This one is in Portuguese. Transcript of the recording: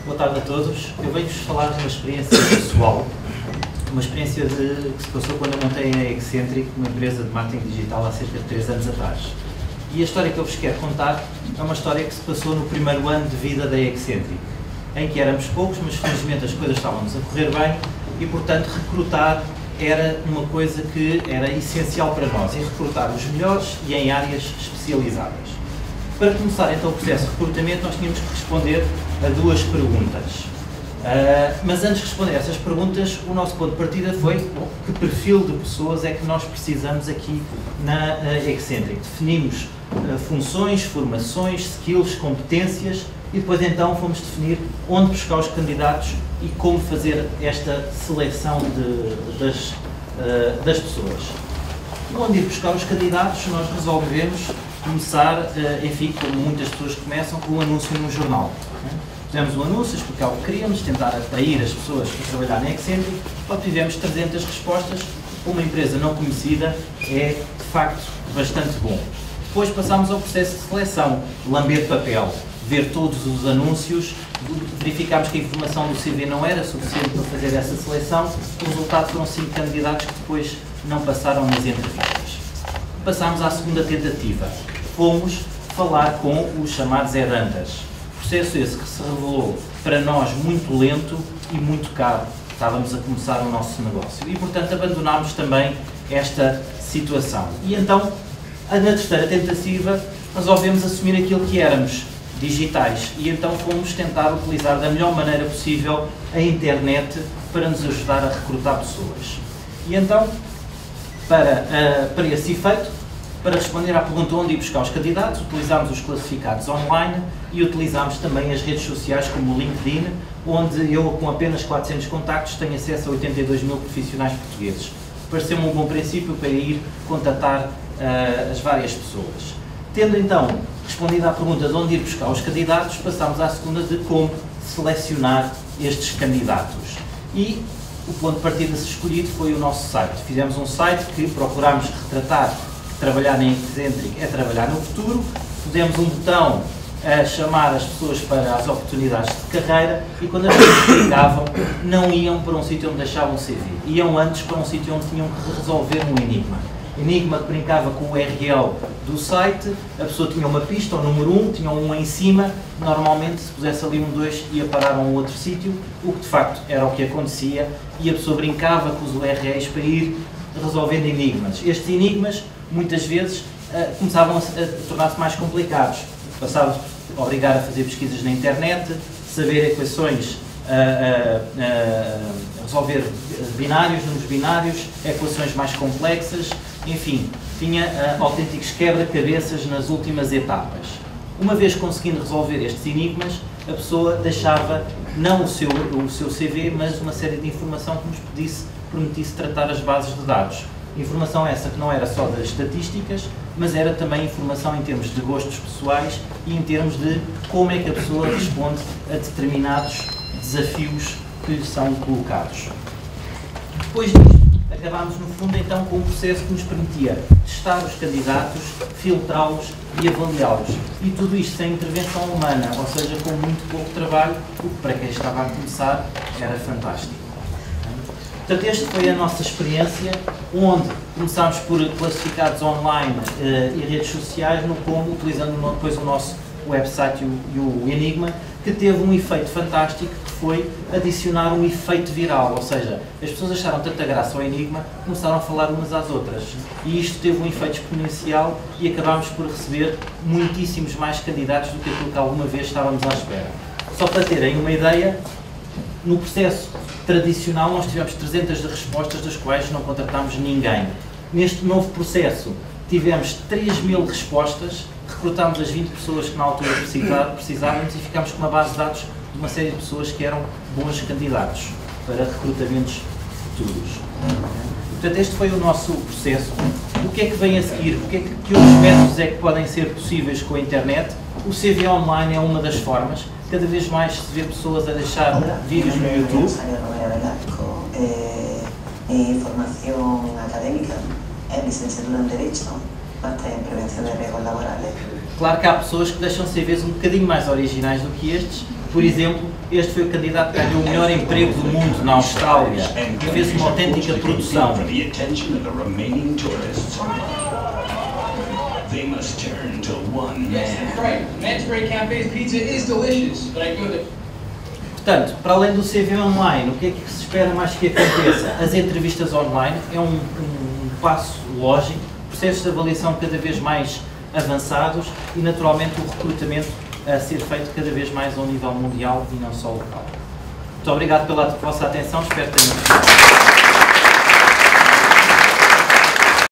Boa tarde a todos. Eu venho-vos falar de uma experiência pessoal, uma experiência que se passou quando eu montei a Excentric, uma empresa de marketing digital há cerca de 3 anos atrás. E a história que eu vos quero contar é uma história que se passou no primeiro ano de vida da Excentric, em que éramos poucos, mas felizmente as coisas estavam-nos a correr bem e, portanto, recrutar era uma coisa que era essencial para nós, e recrutar os melhores e em áreas especializadas. Para começar então o processo de recrutamento, nós tínhamos que responder a 2 perguntas. Mas antes de responder a essas perguntas, o nosso ponto de partida foi que perfil de pessoas é que nós precisamos aqui na Excentric. Definimos funções, formações, skills, competências e depois então fomos definir onde buscar os candidatos e como fazer esta seleção das pessoas. Onde ir buscar os candidatos, nós resolvemos começar, enfim, como muitas pessoas começam, com um anúncio no jornal. Fizemos um anúncio, explicar o que queríamos, tentar atrair as pessoas para trabalhar na Excentric, obtivemos 300 respostas. Uma empresa não conhecida é, de facto, bastante bom. Depois passámos ao processo de seleção, lamber papel, ver todos os anúncios, verificámos que a informação do CV não era suficiente para fazer essa seleção. O resultado foram 5 candidatos que depois não passaram nas entrevistas. Passámos à segunda tentativa. Fomos falar com os chamados headhunters. Processo esse que se revelou para nós muito lento e muito caro. Estávamos a começar o nosso negócio e, portanto, abandonámos também esta situação. E então, na terceira tentativa, resolvemos assumir aquilo que éramos, digitais, e então fomos tentar utilizar da melhor maneira possível a internet para nos ajudar a recrutar pessoas. E então, para esse efeito, para responder à pergunta onde ir buscar os candidatos, utilizámos os classificados online e utilizámos também as redes sociais como o LinkedIn, onde eu, com apenas 400 contactos, tenho acesso a 82 mil profissionais portugueses. Pareceu-me um bom princípio para ir contatar as várias pessoas. Tendo então respondido à pergunta de onde ir buscar os candidatos, passámos à segunda de como selecionar estes candidatos. E o ponto de partida escolhido foi o nosso site. Fizemos um site que procurámos retratar que trabalhar na Excentric é trabalhar no futuro. Pusemos um botão a chamar as pessoas para as oportunidades de carreira e quando as pessoas clicavam, não iam para um sítio onde deixavam o CV. Iam antes para um sítio onde tinham que resolver um enigma. Enigma que brincava com o URL do site, a pessoa tinha uma pista, o número 1, tinha um em cima, normalmente se pusesse ali um 2 ia parar a um outro sítio, o que de facto era o que acontecia, e a pessoa brincava com os URLs para ir resolvendo enigmas. Estes enigmas, muitas vezes, começavam a tornar-se mais complicados. Passava a obrigar a fazer pesquisas na internet, saber equações, resolver binários, números binários, equações mais complexas, enfim, tinha autênticos quebra-cabeças nas últimas etapas. Uma vez conseguindo resolver estes enigmas, a pessoa deixava não o seu CV, mas uma série de informação que nos permitisse tratar as bases de dados. Informação essa que não era só das estatísticas, mas era também informação em termos de gostos pessoais e em termos de como é que a pessoa responde a determinados desafios que lhe são colocados. Depois disto, acabámos no fundo então com um processo que nos permitia testar os candidatos, filtrá-los e avaliá-los. E tudo isto sem intervenção humana, ou seja, com muito pouco trabalho, o que para quem estava a começar era fantástico. Portanto, esta foi a nossa experiência, onde começámos por classificados online e redes sociais, no como, utilizando depois o nosso website e o Enigma, que teve um efeito fantástico, que foi adicionar um efeito viral, ou seja, as pessoas acharam tanta graça ao Enigma, começaram a falar umas às outras, e isto teve um efeito exponencial e acabámos por receber muitíssimos mais candidatos do que aquilo que alguma vez estávamos à espera. Só para terem uma ideia, no processo tradicional nós tivemos 300 respostas, das quais não contratámos ninguém. Neste novo processo tivemos 3.000 respostas, recrutámos as 20 pessoas que na altura precisávamos e ficámos com uma base de dados de uma série de pessoas que eram bons candidatos para recrutamentos futuros. Portanto, este foi o nosso processo. O que é que vem a seguir? Que outros métodos é que podem ser possíveis com a internet? O CV online é uma das formas. Cada vez mais se vê pessoas a deixar vídeos no YouTube. Formación académica, licenciatura em Derecho, máster em Prevenção de Riesgos Laborales. Claro que há pessoas que deixam CVs um bocadinho mais originais do que estes, Por exemplo, este foi o candidato que ganhou o melhor emprego do mundo na Austrália e fez uma autêntica produção. They must turn to one man. Right. Mansbury Cafe's pizza is delicious, but I go to... Portanto, para além do CV online, o que é que se espera mais que aconteça? As entrevistas online é um passo lógico, processos de avaliação cada vez mais avançados e, naturalmente, o recrutamento a ser feito cada vez mais ao nível mundial e não só local. Muito obrigado pela vossa atenção, espero que tenham gostado.